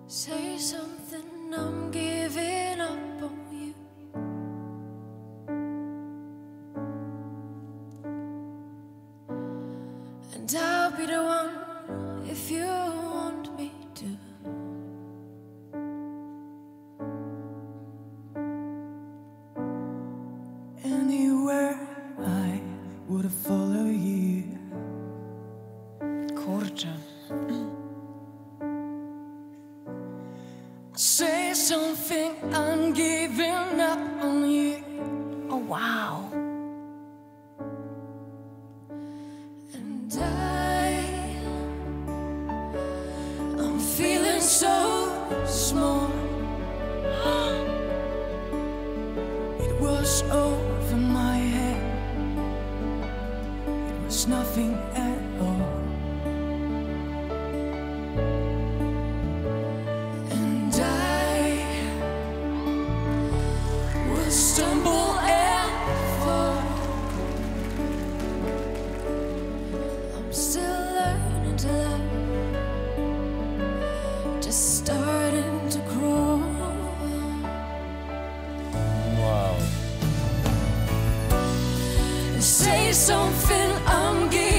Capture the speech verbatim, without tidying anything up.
Say something, I'm giving up on you. And I'll be the one if you want me to. Anywhere I would follow you. Kurczę. Say something, I'm giving up on you. Oh, wow. And I, I'm feeling so small. It was over my head. It was nothing at all. And I will stumble and fall. I'm still learning to love, just starting to crawl. Wow. Say something, I'm giving